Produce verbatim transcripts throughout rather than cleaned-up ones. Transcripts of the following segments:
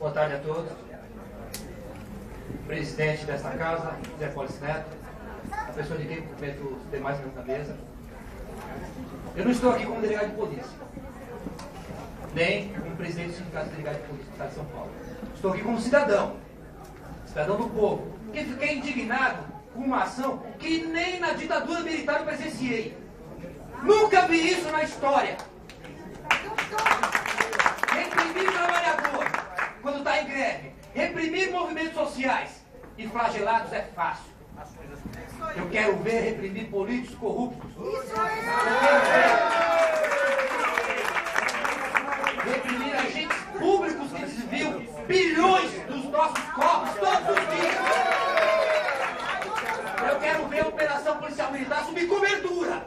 Boa tarde a todos. Presidente desta casa, Zé Polis Neto, a pessoa de quem cumprimento os demais na mesa. Eu não estou aqui como delegado de polícia, nem como presidente do Sindicato de Delegados de Polícia do Estado de São Paulo. Estou aqui como cidadão, cidadão do povo, que fiquei indignado com uma ação que nem na ditadura militar eu presenciei. Nunca vi isso na história. Reprimir trabalhador quando está em greve, reprimir movimentos sociais e flagelados é fácil. Eu quero ver reprimir políticos corruptos. Eu quero ver reprimir agentes públicos que desviam bilhões dos nossos corpos todos os dias. Eu quero ver a operação policial militar subir cobertura.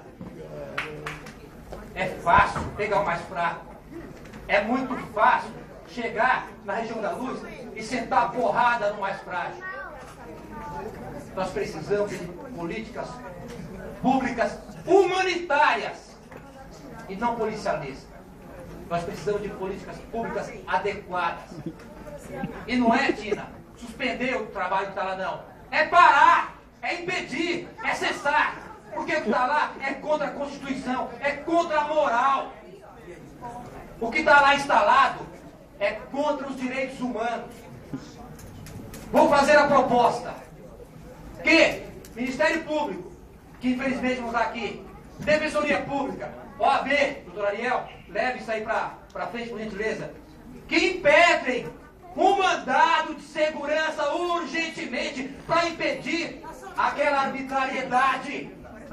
É fácil pegar o mais fraco. É muito fácil chegar na região da luz e sentar a porrada no mais frágil. Nós precisamos de políticas públicas humanitárias e não policialistas. Nós precisamos de políticas públicas adequadas. E não é, Tina, suspender o trabalho que está lá, não. É parar, é impedir, é cessar. Porque o que está lá é contra a Constituição, é contra a moral. O que está lá instalado é contra os direitos humanos. Vou fazer a proposta que Ministério Público, que infelizmente não está aqui, Defensoria Pública, O A B, doutor Ariel, leve isso aí para frente, por gentileza, que impetrem um mandado de segurança urgentemente para impedir aquela arbitrariedade.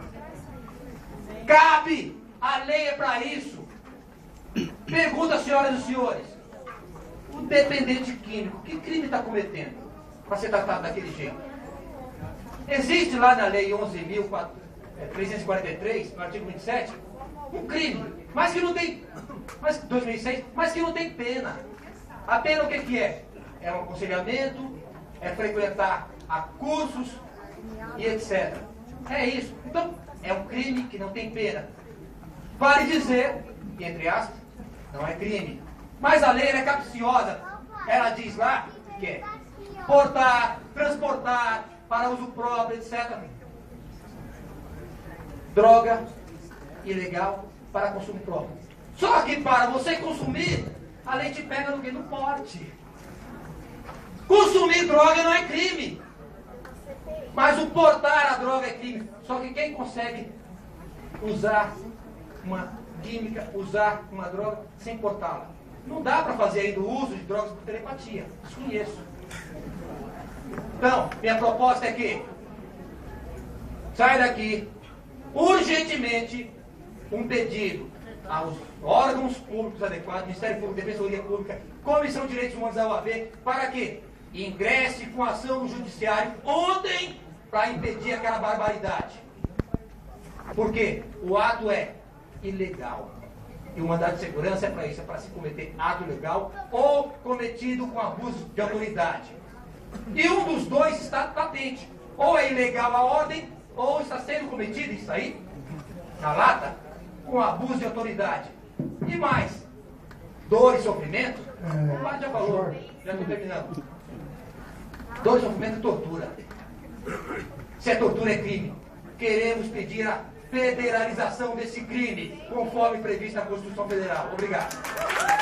Cabe, a lei é para isso. Pergunta, senhoras e senhores, o dependente químico, que crime está cometendo para ser tratado daquele jeito? Existe lá na lei onze mil trezentos e quarenta e três, no artigo vinte e sete, um crime, mas que não tem, mas, dois mil e seis, mas que não tem pena. A pena o que, que é? É um aconselhamento, é frequentar a cursos e etcétera. É isso. Então, é um crime que não tem pena. Vale dizer, entre aspas, não é crime. Mas a lei é capciosa. Ela diz lá que é portar, transportar, para uso próprio, etcétera. Droga ilegal para consumo próprio. Só que para você consumir, a lei te pega no que? No porte. Consumir droga não é crime. Mas o portar a droga é crime. Só que quem consegue usar uma química, usar uma droga sem portá-la? Não dá para fazer ainda o uso de drogas por telepatia. Desconheço. Então, minha proposta é que sai daqui urgentemente um pedido aos órgãos públicos adequados, Ministério Público, Defensoria Pública, Comissão de Direitos Humanos da U A B, para que ingresse com ação no Judiciário ontem para impedir aquela barbaridade. Porque o ato é ilegal. E o mandado de segurança é para isso, é para se cometer ato ilegal ou cometido com abuso de autoridade. E um dos dois está patente. Ou é ilegal a ordem, ou está sendo cometido isso aí, na lata, com abuso de autoridade. E mais, dor e sofrimento, o Mário já falou, já estou terminando. Dor e sofrimento é tortura. Se é tortura, é crime. Queremos pedir a federalização desse crime, conforme previsto na Constituição Federal. Obrigado.